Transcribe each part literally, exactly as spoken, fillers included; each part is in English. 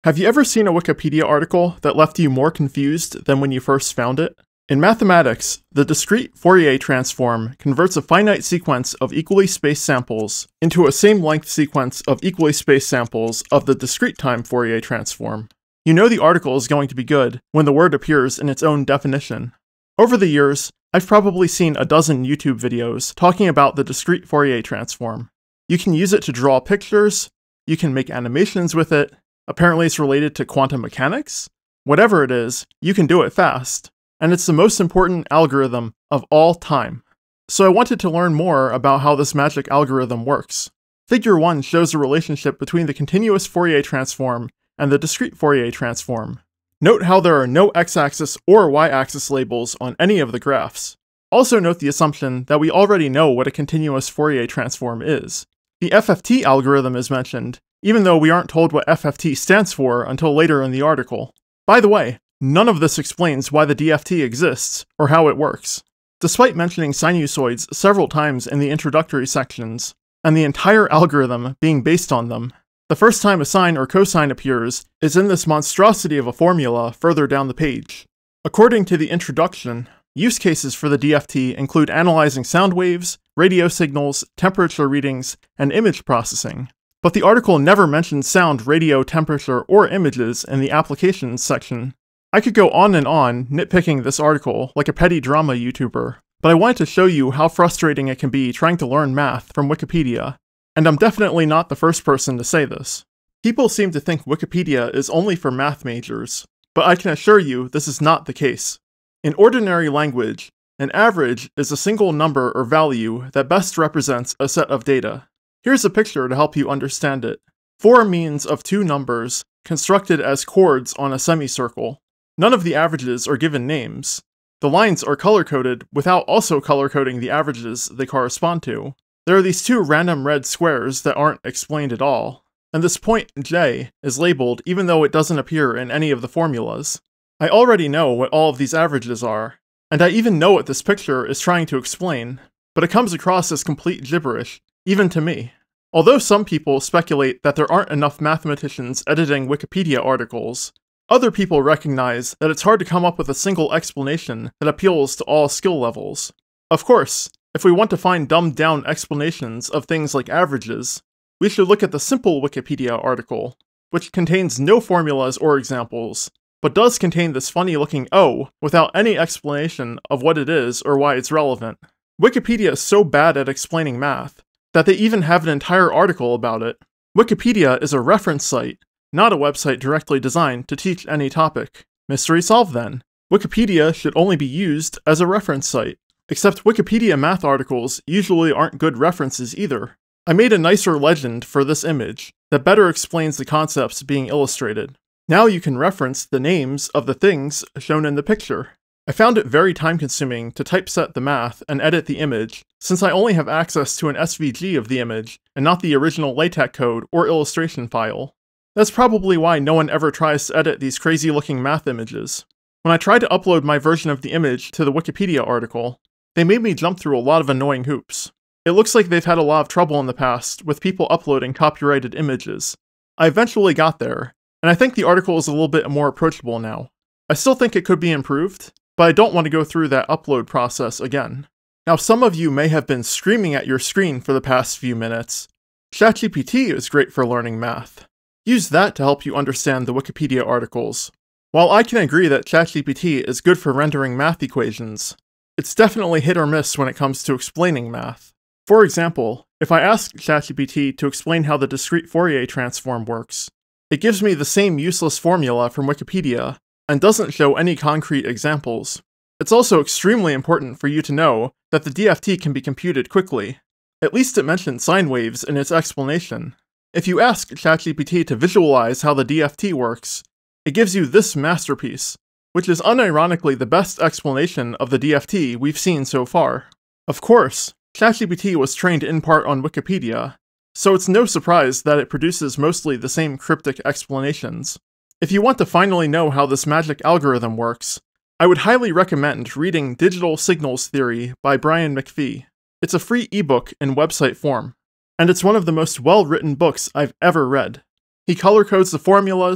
Have you ever seen a Wikipedia article that left you more confused than when you first found it? In mathematics, the discrete Fourier transform converts a finite sequence of equally spaced samples into a same-length sequence of equally spaced samples of the discrete time Fourier transform. You know the article is going to be good when the word appears in its own definition. Over the years, I've probably seen a dozen YouTube videos talking about the discrete Fourier transform. You can use it to draw pictures, you can make animations with it, apparently it's related to quantum mechanics. Whatever it is, you can do it fast, and it's the most important algorithm of all time. So I wanted to learn more about how this magic algorithm works. Figure one shows the relationship between the continuous Fourier transform and the discrete Fourier transform. Note how there are no x-axis or y-axis labels on any of the graphs. Also note the assumption that we already know what a continuous Fourier transform is. The F F T algorithm is mentioned, even though we aren't told what F F T stands for until later in the article. By the way, none of this explains why the D F T exists, or how it works. Despite mentioning sinusoids several times in the introductory sections, and the entire algorithm being based on them, the first time a sine or cosine appears is in this monstrosity of a formula further down the page. According to the introduction, use cases for the D F T include analyzing sound waves, radio signals, temperature readings, and image processing. But the article never mentions sound, radio, temperature, or images in the applications section. I could go on and on nitpicking this article like a petty drama YouTuber, but I wanted to show you how frustrating it can be trying to learn math from Wikipedia. And I'm definitely not the first person to say this. People seem to think Wikipedia is only for math majors, but I can assure you this is not the case. In ordinary language, an average is a single number or value that best represents a set of data. Here's a picture to help you understand it. Four means of two numbers, constructed as chords on a semicircle. None of the averages are given names. The lines are color-coded without also color-coding the averages they correspond to. There are these two random red squares that aren't explained at all, and this point j is labeled even though it doesn't appear in any of the formulas. I already know what all of these averages are, and I even know what this picture is trying to explain, but it comes across as complete gibberish, even to me. Although some people speculate that there aren't enough mathematicians editing Wikipedia articles, other people recognize that it's hard to come up with a single explanation that appeals to all skill levels. Of course, if we want to find dumbed-down explanations of things like averages, we should look at the simple Wikipedia article, which contains no formulas or examples, but does contain this funny-looking O without any explanation of what it is or why it's relevant. Wikipedia is so bad at explaining math that they even have an entire article about it. Wikipedia is a reference site, not a website directly designed to teach any topic. Mystery solved then. Wikipedia should only be used as a reference site. Except Wikipedia math articles usually aren't good references either. I made a nicer legend for this image that better explains the concepts being illustrated. Now you can reference the names of the things shown in the picture. I found it very time-consuming to typeset the math and edit the image, since I only have access to an S V G of the image and not the original LaTeX code or illustration file. That's probably why no one ever tries to edit these crazy-looking math images. When I tried to upload my version of the image to the Wikipedia article, they made me jump through a lot of annoying hoops. It looks like they've had a lot of trouble in the past with people uploading copyrighted images. I eventually got there, and I think the article is a little bit more approachable now. I still think it could be improved, but I don't want to go through that upload process again. Now some of you may have been screaming at your screen for the past few minutes. ChatGPT is great for learning math. Use that to help you understand the Wikipedia articles. While I can agree that ChatGPT is good for rendering math equations, it's definitely hit or miss when it comes to explaining math. For example, if I ask ChatGPT to explain how the discrete Fourier transform works, it gives me the same useless formula from Wikipedia, and doesn't show any concrete examples. It's also extremely important for you to know that the D F T can be computed quickly. At least it mentioned sine waves in its explanation. If you ask ChatGPT to visualize how the D F T works, it gives you this masterpiece, which is unironically the best explanation of the D F T we've seen so far. Of course, ChatGPT was trained in part on Wikipedia, so it's no surprise that it produces mostly the same cryptic explanations. If you want to finally know how this magic algorithm works, I would highly recommend reading Digital Signals Theory by Brian McPhee. It's a free ebook in website form, and it's one of the most well-written books I've ever read. He color codes the formulas,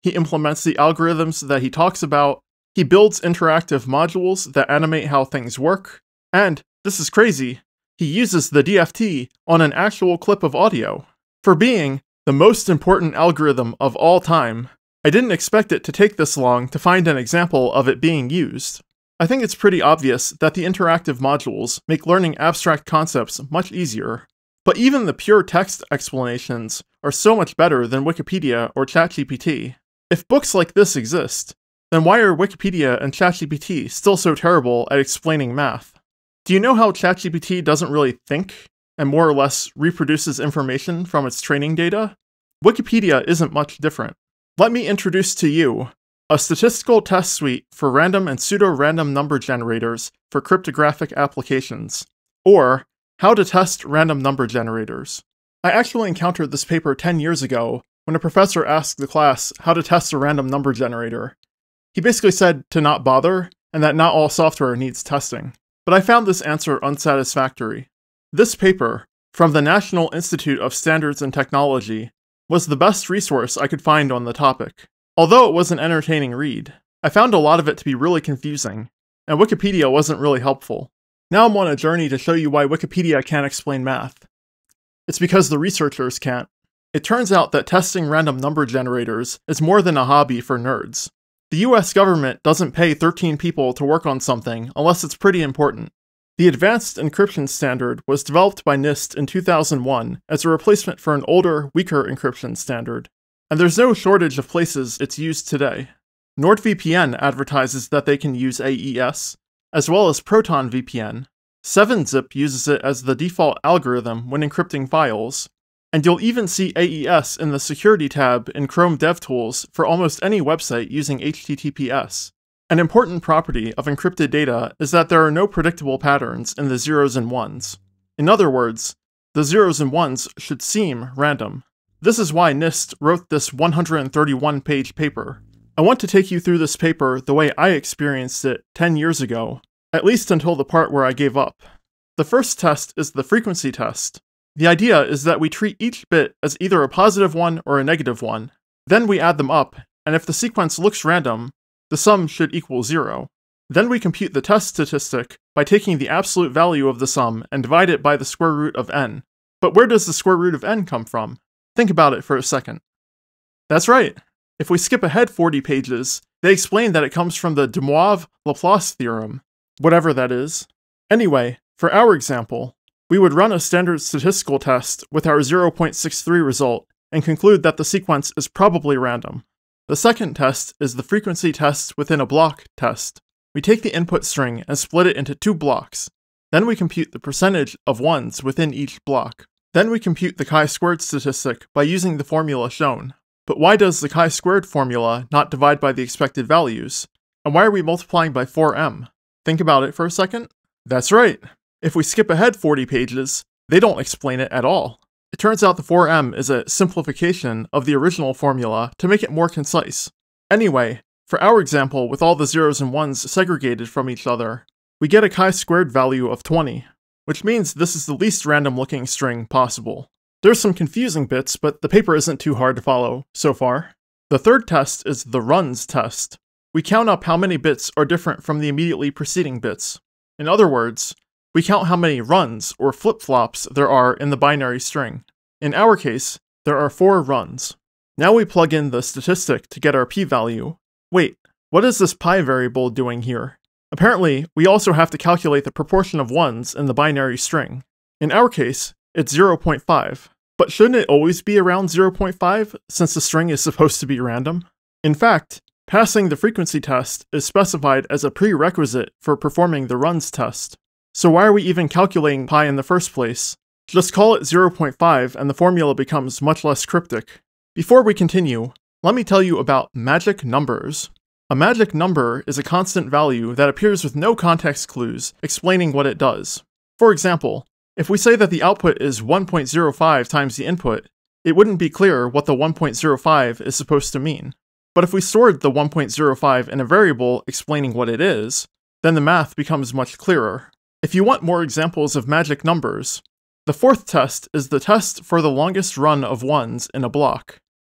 He implements the algorithms that he talks about. He builds interactive modules that animate how things work. And, this is crazy, he uses the D F T on an actual clip of audio. For being the most important algorithm of all time, I didn't expect it to take this long to find an example of it being used. I think it's pretty obvious that the interactive modules make learning abstract concepts much easier. But even the pure text explanations are so much better than Wikipedia or ChatGPT. If books like this exist, then why are Wikipedia and ChatGPT still so terrible at explaining math? Do you know how ChatGPT doesn't really think, and more or less reproduces information from its training data? Wikipedia isn't much different. Let me introduce to you a statistical test suite for random and pseudo-random number generators for cryptographic applications, or how to test random number generators. I actually encountered this paper ten years ago when a professor asked the class how to test a random number generator. He basically said to not bother, and that not all software needs testing. But I found this answer unsatisfactory. This paper, from the National Institute of Standards and Technology, was the best resource I could find on the topic. Although it was an entertaining read, I found a lot of it to be really confusing, and Wikipedia wasn't really helpful. Now I'm on a journey to show you why Wikipedia can't explain math. It's because the researchers can't. It turns out that testing random number generators is more than a hobby for nerds. The U S government doesn't pay thirteen people to work on something unless it's pretty important. The Advanced Encryption Standard was developed by NIST in two thousand one as a replacement for an older, weaker encryption standard. And there's no shortage of places it's used today. NordVPN advertises that they can use A E S, as well as Proton V P N. seven zip uses it as the default algorithm when encrypting files. And you'll even see A E S in the Security tab in Chrome DevTools for almost any website using H T T P S. An important property of encrypted data is that there are no predictable patterns in the zeros and ones. In other words, the zeros and ones should seem random. This is why NIST wrote this one hundred thirty-one page paper. I want to take you through this paper the way I experienced it ten years ago, at least until the part where I gave up. The first test is the frequency test. The idea is that we treat each bit as either a positive one or a negative one. Then we add them up, and if the sequence looks random, the sum should equal zero. Then we compute the test statistic by taking the absolute value of the sum and divide it by the square root of n. But where does the square root of n come from? Think about it for a second. That's right. If we skip ahead forty pages, they explain that it comes from the de Moivre-Laplace theorem, whatever that is. Anyway, for our example, we would run a standard statistical test with our zero point six three result and conclude that the sequence is probably random. The second test is the frequency test within a block test. We take the input string and split it into two blocks. Then we compute the percentage of ones within each block. Then we compute the chi-squared statistic by using the formula shown. But why does the chi-squared formula not divide by the expected values? And why are we multiplying by four m? Think about it for a second. That's right. If we skip ahead forty pages, they don't explain it at all. It turns out the four m is a simplification of the original formula to make it more concise. Anyway, for our example with all the zeros and ones segregated from each other, we get a chi-squared value of twenty, which means this is the least random looking string possible. There's some confusing bits, but the paper isn't too hard to follow so far. The third test is the runs test. We count up how many bits are different from the immediately preceding bits. In other words, we count how many runs, or flip-flops, there are in the binary string. In our case, there are four runs. Now we plug in the statistic to get our p-value. Wait, what is this pi variable doing here? Apparently, we also have to calculate the proportion of ones in the binary string. In our case, it's zero point five. But shouldn't it always be around zero point five, since the string is supposed to be random? In fact, passing the frequency test is specified as a prerequisite for performing the runs test. So why are we even calculating pi in the first place? Just call it zero point five and the formula becomes much less cryptic. Before we continue, let me tell you about magic numbers. A magic number is a constant value that appears with no context clues explaining what it does. For example, if we say that the output is one point zero five times the input, it wouldn't be clear what the one point zero five is supposed to mean. But if we stored the one point zero five in a variable explaining what it is, then the math becomes much clearer. If you want more examples of magic numbers, the fourth test is the test for the longest run of ones in a block.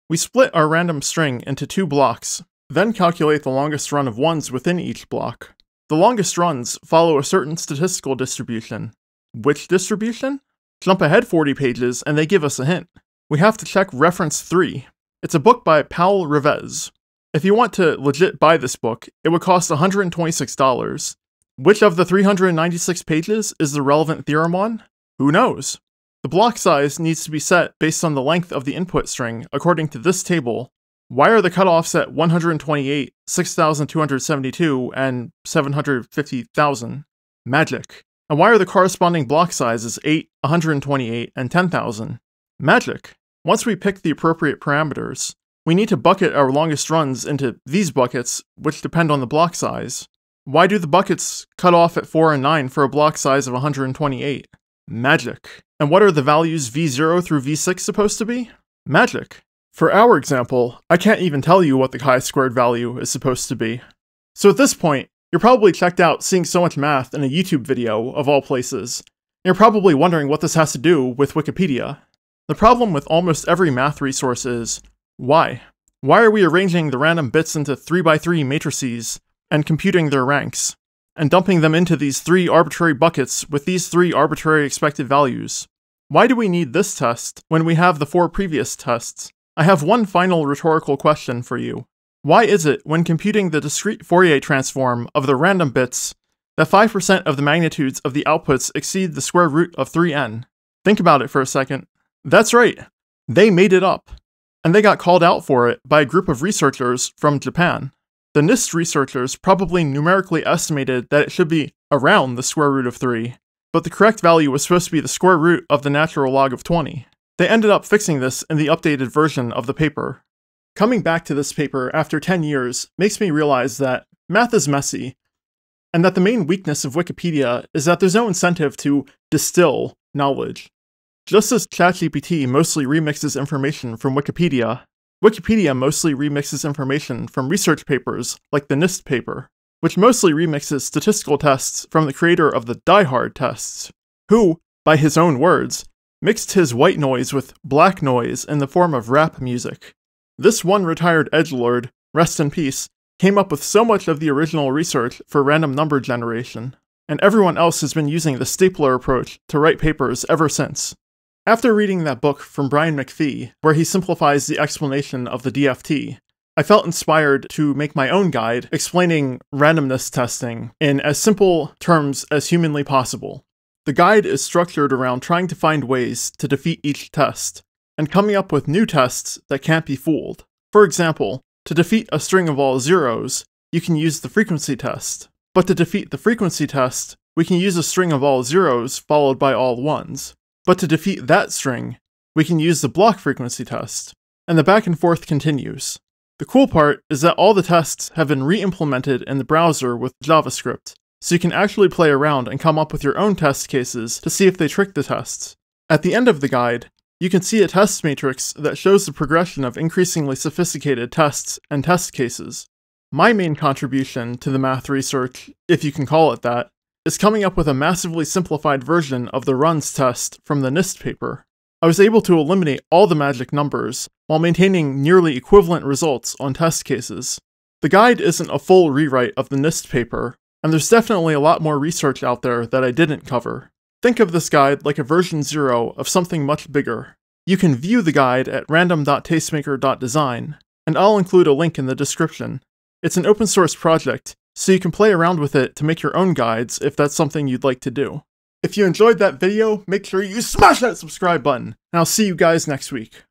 We split our random string into two blocks, then calculate the longest run of ones within each block. The longest runs follow a certain statistical distribution. Which distribution? Jump ahead forty pages and they give us a hint. We have to check reference three. It's a book by Paul Revez. If you want to legit buy this book, it would cost one hundred twenty-six dollars. Which of the three hundred ninety-six pages is the relevant theorem on? Who knows? The block size needs to be set based on the length of the input string according to this table. Why are the cutoffs at one hundred twenty-eight, six thousand two hundred seventy-two, and seven hundred fifty thousand? Magic. And why are the corresponding block sizes eight, one hundred twenty-eight, and ten thousand? Magic. Once we pick the appropriate parameters, we need to bucket our longest runs into these buckets, which depend on the block size. Why do the buckets cut off at four and nine for a block size of one hundred twenty-eight? Magic. And what are the values v zero through v six supposed to be? Magic. For our example, I can't even tell you what the chi-squared value is supposed to be. So at this point, you're probably checked out seeing so much math in a YouTube video, of all places. You're probably wondering what this has to do with Wikipedia. The problem with almost every math resource is, why? Why are we arranging the random bits into three by three matrices and computing their ranks, and dumping them into these three arbitrary buckets with these three arbitrary expected values? Why do we need this test when we have the four previous tests? I have one final rhetorical question for you. Why is it, when computing the discrete Fourier transform of the random bits, that five percent of the magnitudes of the outputs exceed the square root of three n? Think about it for a second. That's right, they made it up. And they got called out for it by a group of researchers from Japan. The NIST researchers probably numerically estimated that it should be around the square root of three, but the correct value was supposed to be the square root of the natural log of twenty. They ended up fixing this in the updated version of the paper. Coming back to this paper after ten years makes me realize that math is messy, and that the main weakness of Wikipedia is that there's no incentive to distill knowledge. Just as ChatGPT mostly remixes information from Wikipedia, Wikipedia mostly remixes information from research papers like the NIST paper, which mostly remixes statistical tests from the creator of the Die Hard tests, who, by his own words, mixed his white noise with black noise in the form of rap music. This one retired edgelord, rest in peace, came up with so much of the original research for random number generation, and everyone else has been using the stapler approach to write papers ever since. After reading that book from Brian McPhee, where he simplifies the explanation of the D F T, I felt inspired to make my own guide explaining randomness testing in as simple terms as humanly possible. The guide is structured around trying to find ways to defeat each test, and coming up with new tests that can't be fooled. For example, to defeat a string of all zeros, you can use the frequency test. But to defeat the frequency test, we can use a string of all zeros followed by all ones. But to defeat that string, we can use the block frequency test. And the back and forth continues. The cool part is that all the tests have been re-implemented in the browser with JavaScript, so you can actually play around and come up with your own test cases to see if they trick the tests. At the end of the guide, you can see a test matrix that shows the progression of increasingly sophisticated tests and test cases. My main contribution to the math research, if you can call it that, is coming up with a massively simplified version of the runs test from the NIST paper. I was able to eliminate all the magic numbers while maintaining nearly equivalent results on test cases. The guide isn't a full rewrite of the NIST paper, and there's definitely a lot more research out there that I didn't cover. Think of this guide like a version zero of something much bigger. You can view the guide at random dot tastemaker dot design, and I'll include a link in the description. It's an open source project, so you can play around with it to make your own guides if that's something you'd like to do. If you enjoyed that video, make sure you smash that subscribe button, and I'll see you guys next week.